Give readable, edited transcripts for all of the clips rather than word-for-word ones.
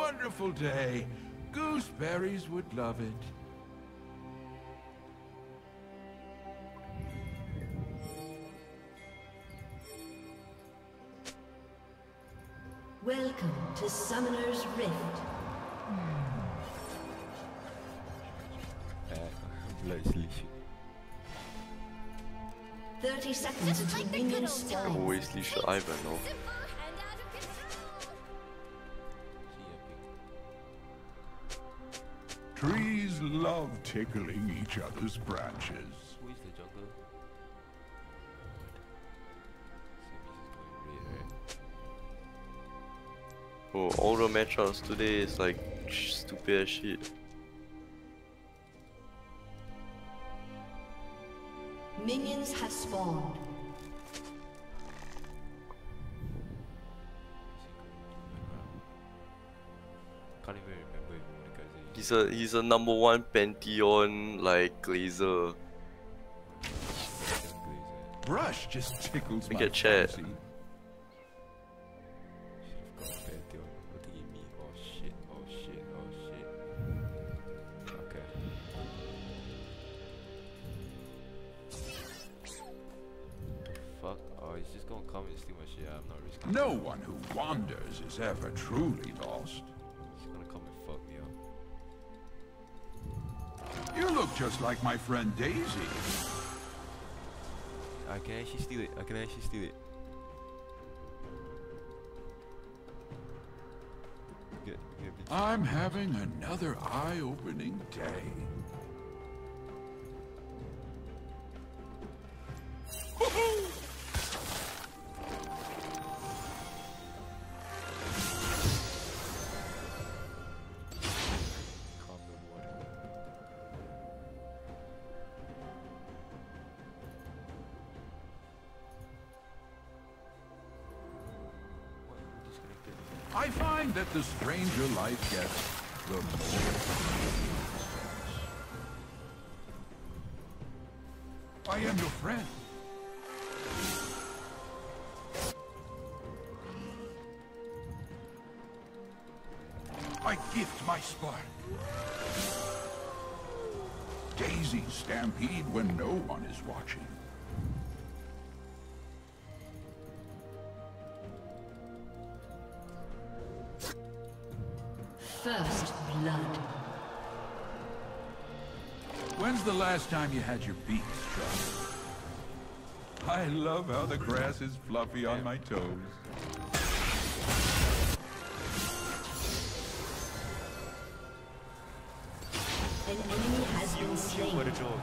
wonderful day. Gooseberries would love it. Welcome to Summoner's Rift. Bloody 30 seconds until minions spawn. Always leash the ivern now. Trees love tickling each other's branches. Who is the jungle? Oh, all the matchups today is like stupid as shit. Minions have spawned. Can't even remember if one guy's He's a number one Pantheon like glazer. Brush just tickles my Get chat. fancy. What did he mean? Oh shit, oh shit, oh shit. Okay. Fuck? Oh, he's just gonna come and steal my shit. I'm not risking it. No one who wanders is ever truly lost. He's gonna come and fuck me up. You look just like my friend Daisy. I can actually steal it. I can actually steal it. Get bitch. I'm having another eye-opening day. Calm the water. What? Who disconnected? I find that the stranger life gets, the more. I am your friend. I gift my spark. Daisies stampede when no one is watching. First blood. When's the last time you had your beaks shot? I love how the grass is fluffy on my toes. An enemy has been slain. What a joke.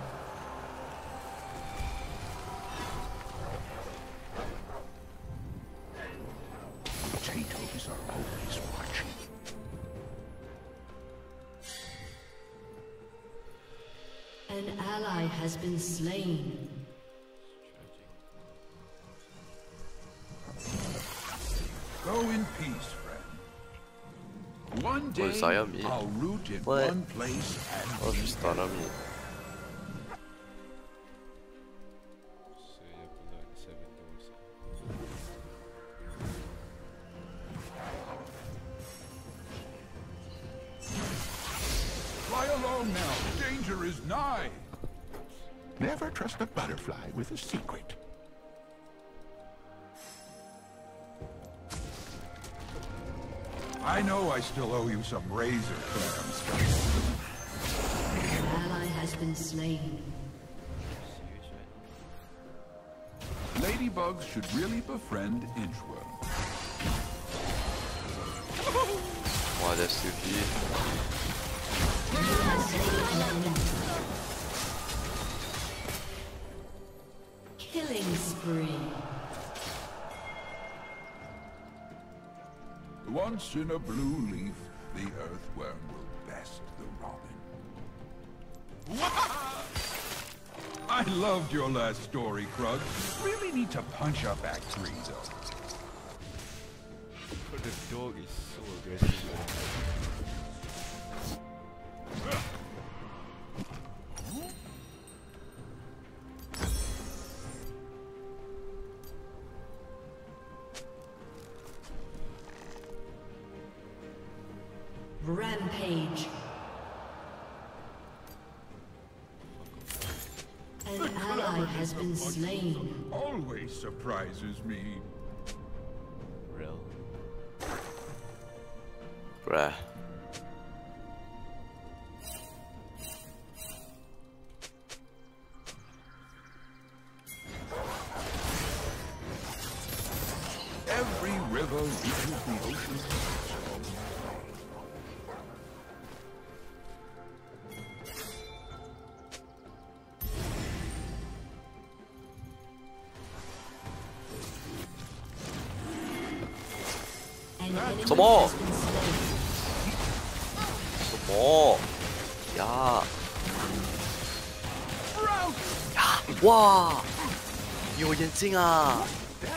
Potatoes are always watching. An ally has been slain. Go in peace, friend. One day, Saya me? I'll root in What? one place and Oh, be she stunned on me. So you have to learn 7 doors. Fly along now. Danger is nigh. Never trust a butterfly with a secret. I know I still owe you some razor clams. An ally has been slain. Serious right Ladybugs should really befriend inchworms. Wow, that's too deep. You have slain an enemy. Killing spree. Once in a blue leaf, the earthworm will best the robin. I loved your last story, Krug. Really need to punch up Act 3, though. But the dog is so aggressive. Rampage. An ally has been slain. Always surprises me. Real. Bruh. Every river reaches the ocean. Some more! Some more! Yeah! Yeah! Wow! 有眼睛啊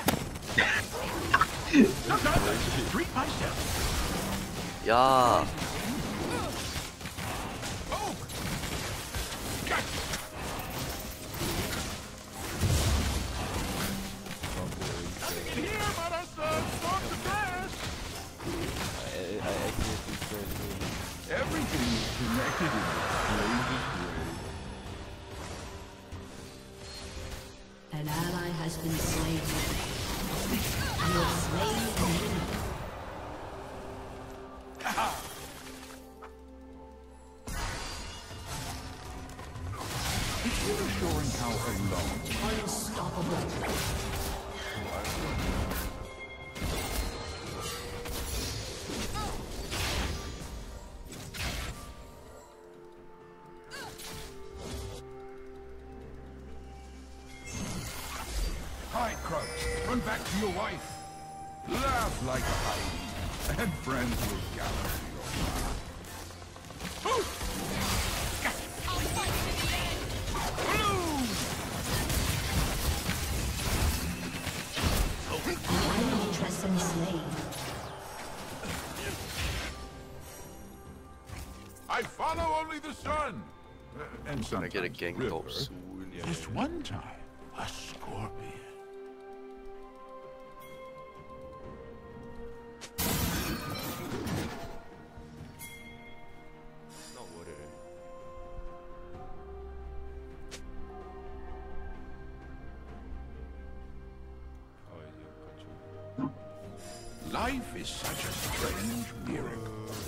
Yeah! Everything is connected in the strangest way. An ally has been slain. You have slain an enemy. It's reassuring how alone. Unstoppable. Hide, Crouch. Run back to your wife. Laugh like a Heidi. And friends will gather to your side. An enemy has been slain. I follow only the sun. And I sometimes get a gang river. up soon. Just one time, a scorpion. Not water. Oh, is your control? Life is such a strange miracle.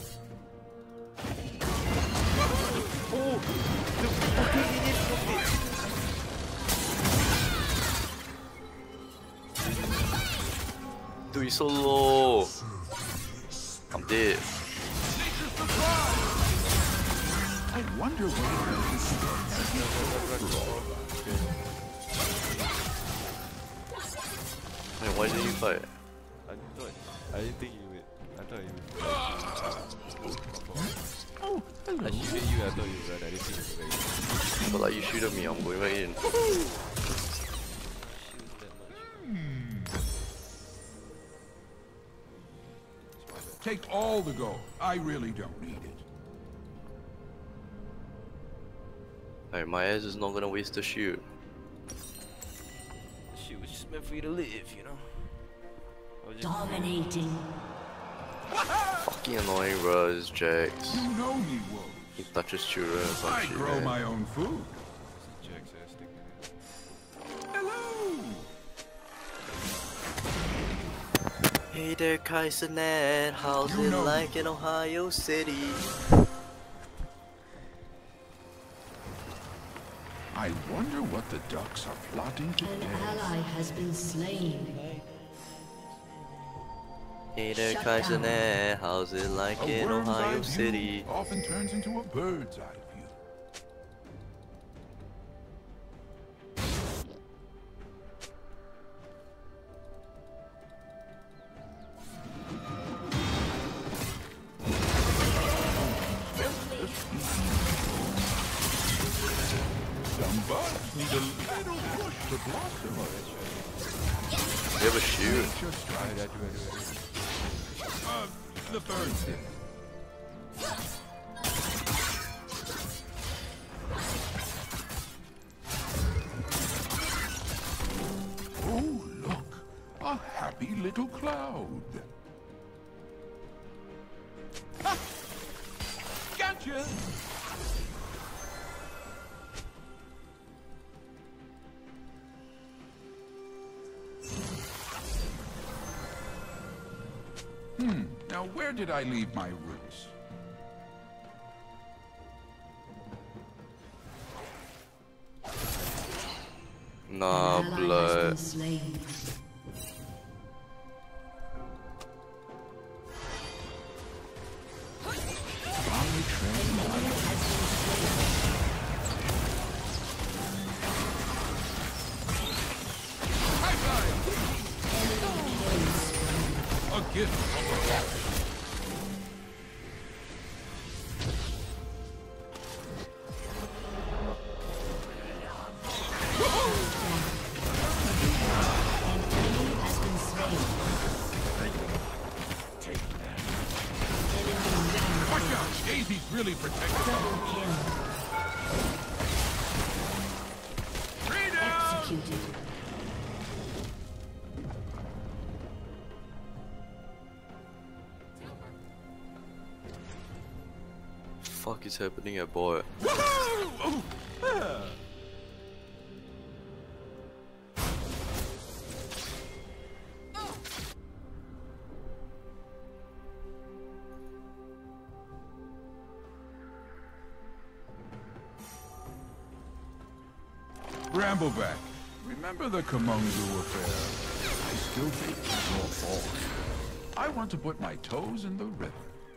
Dude, he's so low. I'm dead. I wonder what Hey, why didn't you fight? I didn't think you would. I thought you would. Oh, hello. I shooted you, I thought you would run. I didn't think you would run. But like you shoot at me, I'm going right in. Take all the gold. I really don't need it. Alright, my ass is not gonna waste the shoot. Shoot was just meant for you to live, you know? I was just Dominating. Fucking annoying, bro. This Jax. You know me, Wolf. He touches children or some I shit, grow man. my own food. Jack's ass sticking Hello. Hey there, Kaisernet. How's You it know like in Ohio City? I wonder what the ducks are plotting An today. ally has been slain. Hey there, Shut down. Kaisernet. How's it like A in worm's eye Ohio view City? often turns into a bird's eye view. Some bugs need a little push to blossom. You have a shoot. Just try I that. do. The birds did. Oh, look. A happy little cloud. Gotcha! Now where did I leave my roots? Nah, An ally has been blood. slain. Only train High five! A gift from the rock. Has been slain. Watch out! Daisy's really protected. Double kill. Three down! Executed. Fuck is happening at boy? Woohoo! Brambleback, remember the Kamungu affair? I still think it's your fault. I want to put my toes in the river.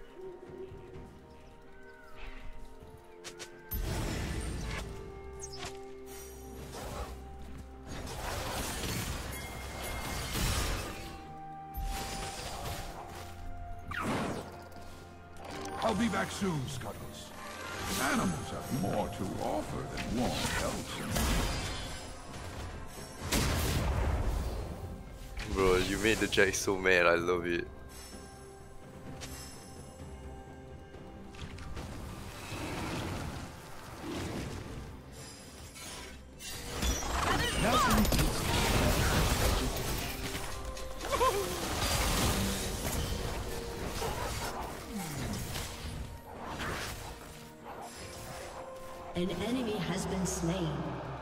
I'll be back soon, Scuttles. Animals have more to offer than warm pelts and Bro, you made the Jack so mad, I love it. An enemy has been slain.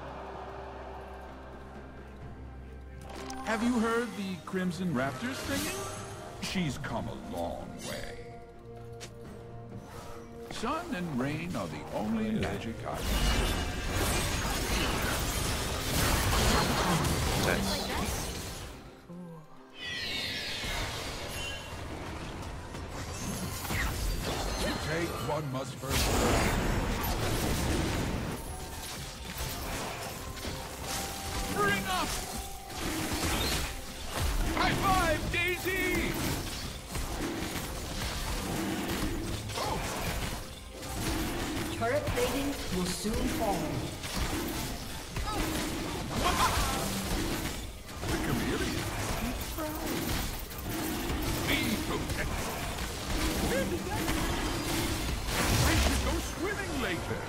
Have you heard the Crimson Raptors singing? She's come a long way. Sun and rain are the only magic items. Nice. To take, one must first bring up! High five, Daisy! Oh, Turret plating will soon fall. the chameleon. Be protected. Where did that go? I should go swimming later.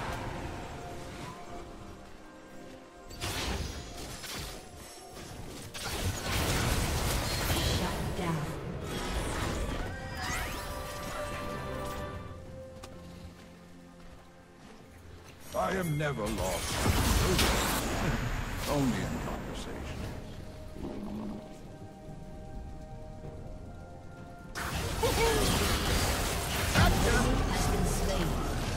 Shut down. I am never lost. Only in conversation. Has been slain.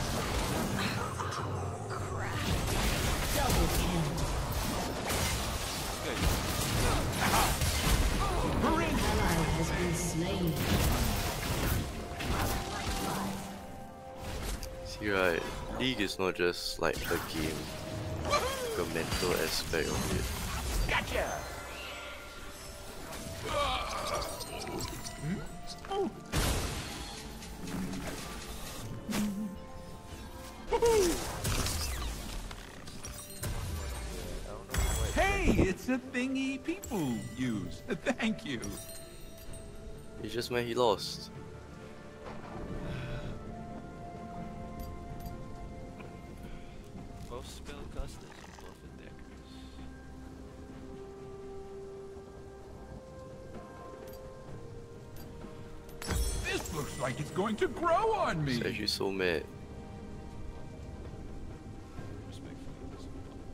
Double kill. An ally has been slain. See, right, League is not just like a game, the mental aspect of it. Gotcha! Hey, it's a thingy people use. Thank you. He just meant he lost. Both spellcasters and both attackers. This looks like it's going to grow on me. It's actually so mad. Respectfully,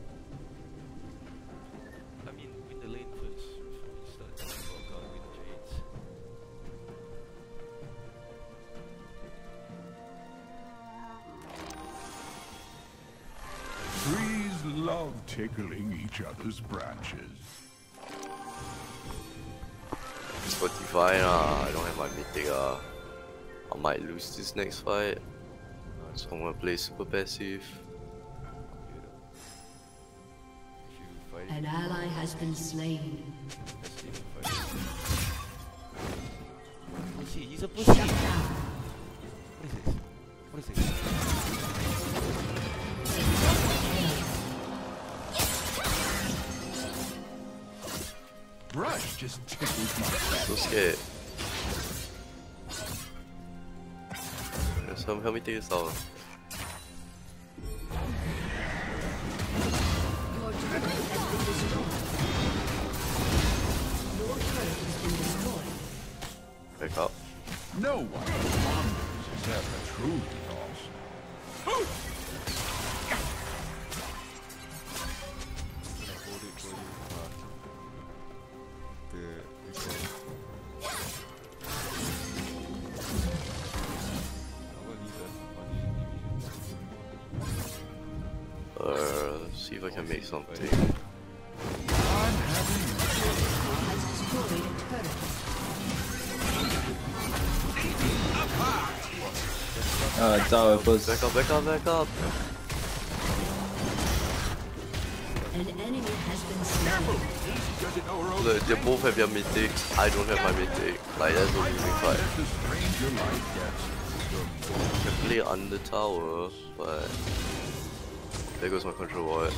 I mean, win the lane first before we start talking about gotta win the Jades. Trees love tickling each other's branches. Spotify, I don't have my mythic. I might lose this next fight. So I'm gonna play super passive. If you fight An ally has been slain. let's see if you fight Pussy, he's a pussy! Shut down. What is this? What is this? Brush just tickles my So back. scared. Yes, help me take this out. Your turret has been destroyed. Your turret has been destroyed. Back up. No one wanders is ever truly lost. Can I hold it for you? The recall. I'm gonna leave it. Or do you See if I can make something. I'm having Has destroyed a turret. tower first. Back up, back up, back up! An enemy has been slain. doesn't know her own Look, they both have their mythic. I don't have my mythic. Like, that's the losing fight. the stranger life gets, I can play under tower, but there goes my control ward.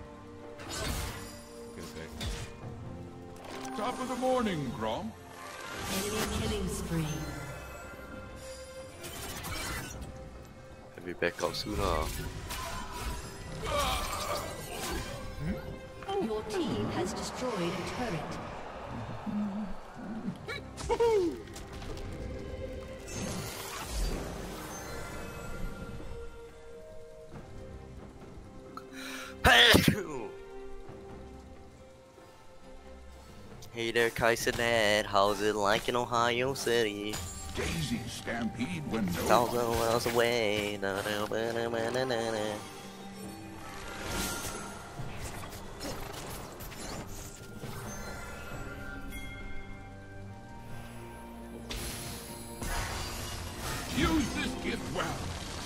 get it back? top of the morning, Grom. Enemy killing spree. Let me back up sooner. Your team has destroyed a turret. Hey there, Kaisenet. How's it like in Ohio City? Daisy stampede when no 1,000 miles away. Na, na, na, na, na, na, na. use this gift well.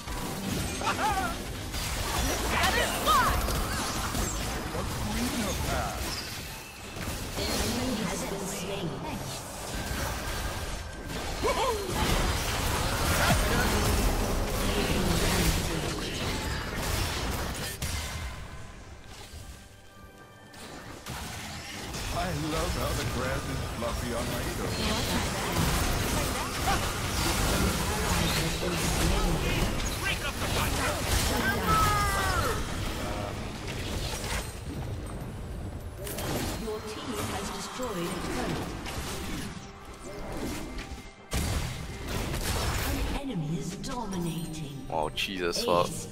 A queen of paths. Enemy has been slain. I love how the grass is fluffy on my toe. Your team has destroyed a turret. An enemy is dominating. Wow, cheese as fuck. Ace.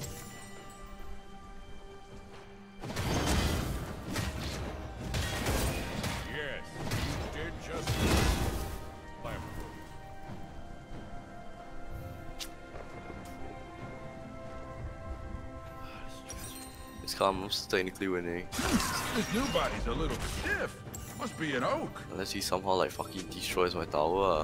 Yes, you did just It's calmest technically winning. This new body's a little stiff. Must be an oak. Unless he somehow like fucking destroys my tower.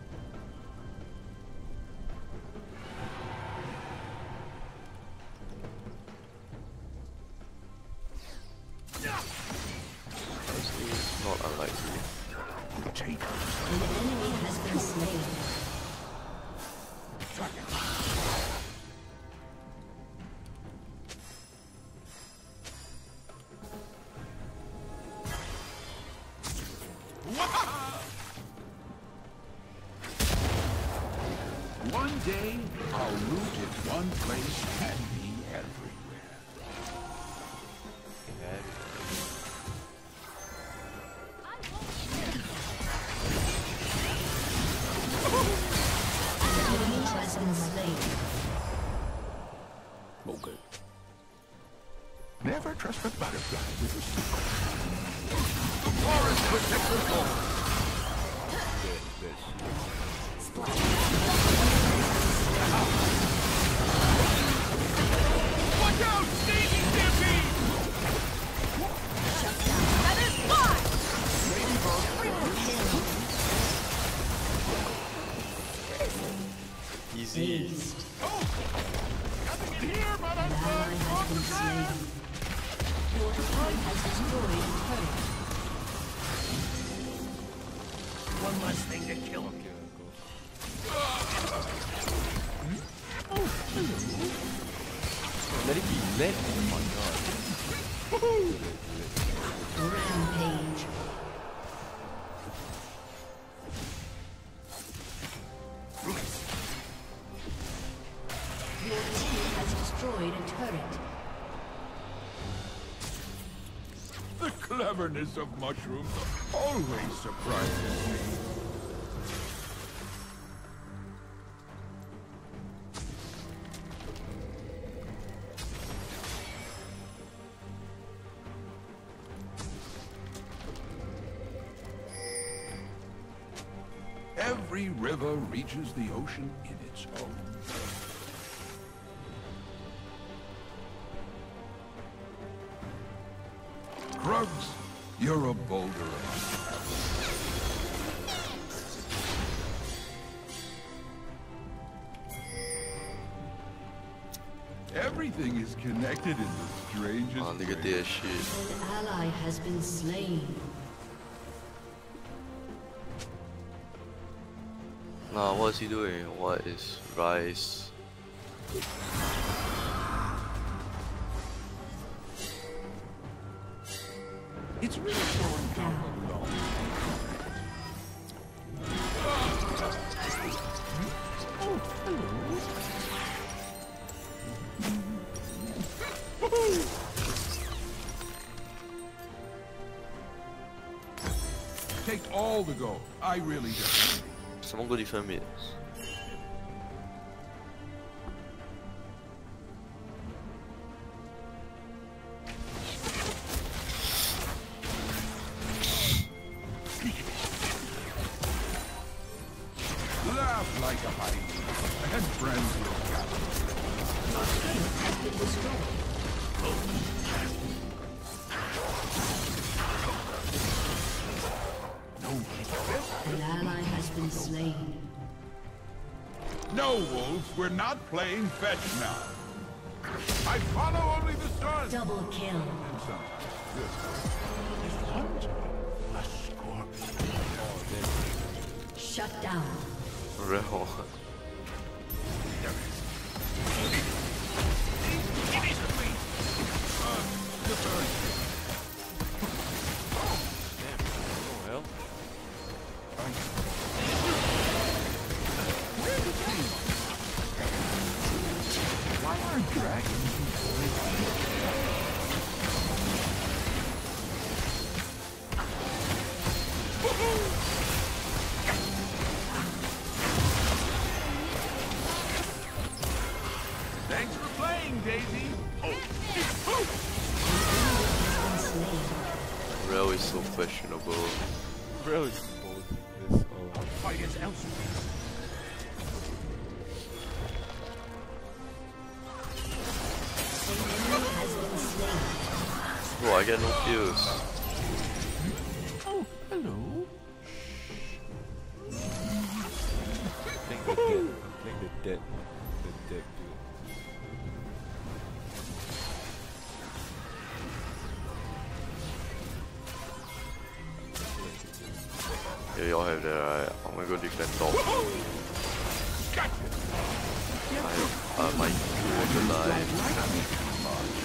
Honestly, it's not unlikely. Take An enemy has been slain. One day, I'll root in one place and be everywhere. An Okay. Never trust a butterfly with a secret. The forest protects us all. That shit. Watch out! Sneaky stampede! That is fly! Easy. Aced. Oh! Coming in here, An ally has been slain. Your team has destroyed a turret. One less thing to kill him. Let it be lit. Oh my god. Rampage. Your team has destroyed a turret. The cleverness of mushrooms always surprises me. Every river reaches the ocean in its own way. Krugs, you're a boulder. Everything is connected in the strangest Oh, look at way. that shit. An ally has been slain. Nah, what's he doing? What is rice? It's really going down low. Oh, hello. Take all the gold. I really don't. Someone go defend me. Laugh like a hyena, and friends will gather. Your turret has been destroyed. An ally has been slain. No, wolves, we're not playing fetch now. I follow only the sun. Double kill. And sometimes this is hunting a scorpion. Shut down. Real. Oh hell. Why aren't dragons? Thanks for playing, Daisy. Real is so questionable. Bro, it's both. This all. Fight is elsewhere. Bro, I get no kills. Oh, hello. I think the dead. I think the dead. The dead dude. Yeah, y'all have that, right? I'm gonna go defend top. I might do the line.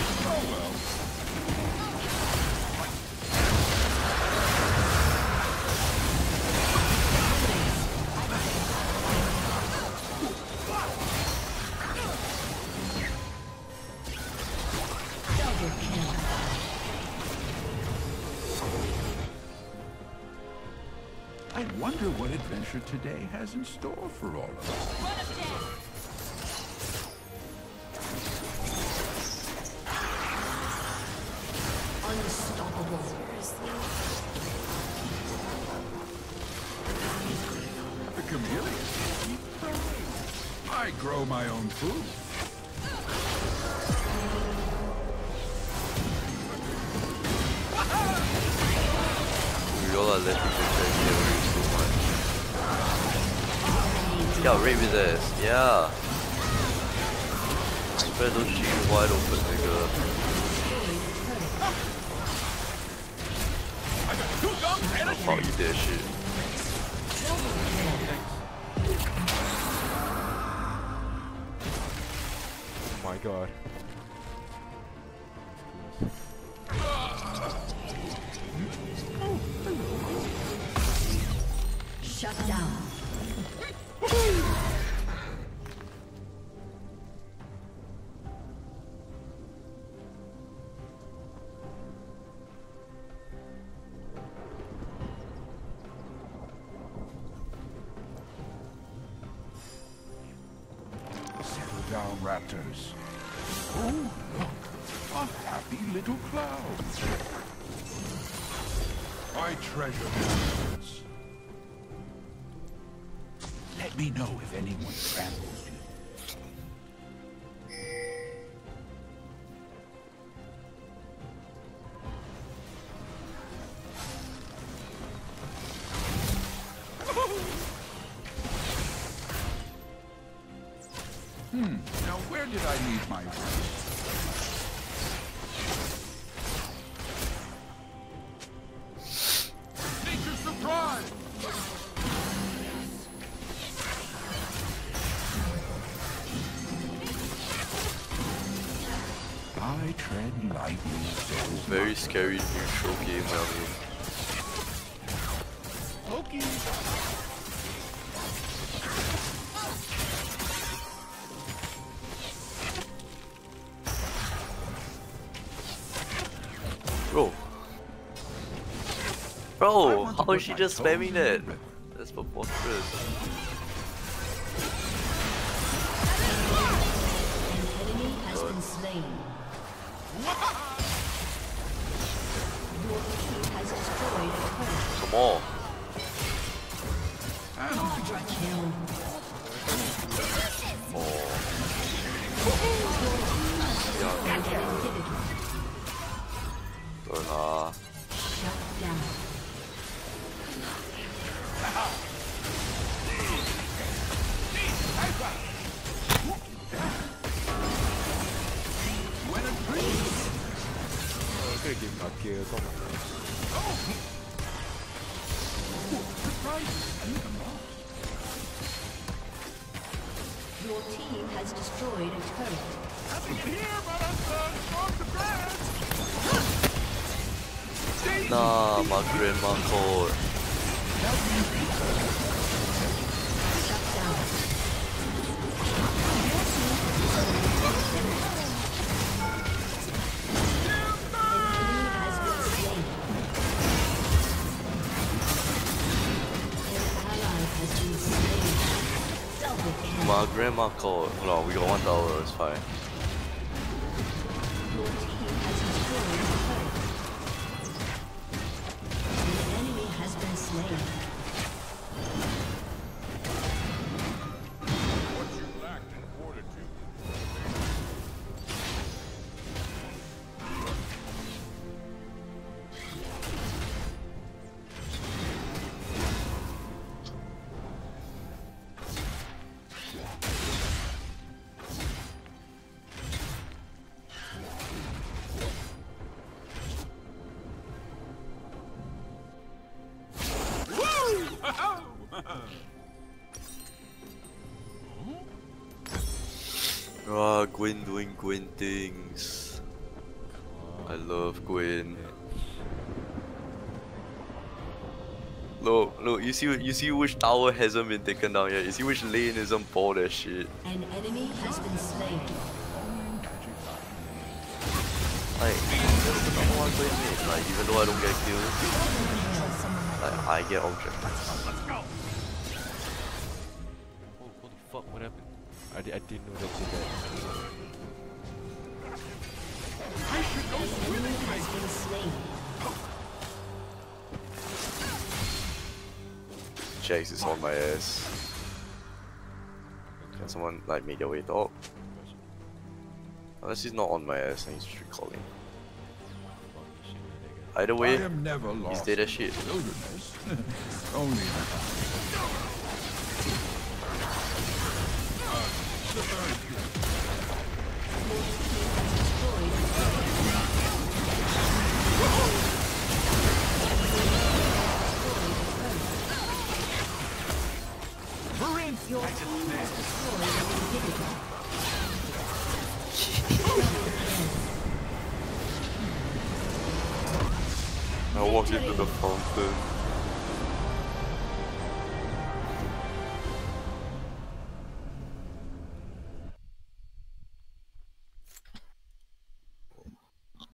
Double kill. I wonder what adventure today has in store for all of us. grow my own food. Y'all are letting the train get away so much. Yeah, rape his ass. Yeah. Spread those cheeks wide open, nigga. Fuck you that shit. Oh my god. Shut down. Settle down, raptors. Oh, look, a happy little cloud. I treasure birds. Let me know if anyone tramples you. Now where did I leave my rest? Nature's surprise! I tread lightly. Very scary neutral game, I mean. Okay. Bro. Bro, how is she just spamming that? That's preposterous. Enemy has been slain. Your team has destroyed a turret. Come on. Quadra kill. Shut down. Cái game ở kia có mà. Your team has destroyed a turret. Nah, my grandma called. Shut down. My grandma called. Hold on, we got 1 tower, it's fine. Your team has destroyed a turret. An enemy has been slain. What you lacked in fortitude. Ah, Gwen doing Gwen things. I love Gwen. Look, you see which tower hasn't been taken down yet. You see which lane isn't bought that shit. An enemy has been slain. Like, that's the number 1 Gwen main. Like, even though I don't get kills, like, I get objectives. Oh, holy fuck, what happened? I didn't know that did that. An enemy has been slain. Jax is on my ass. someone like make their way top. Unless he's not on my ass and he's street calling. Either I way, am never he's lost dead in as shit. the wilderness. Only in I walked into the fountain.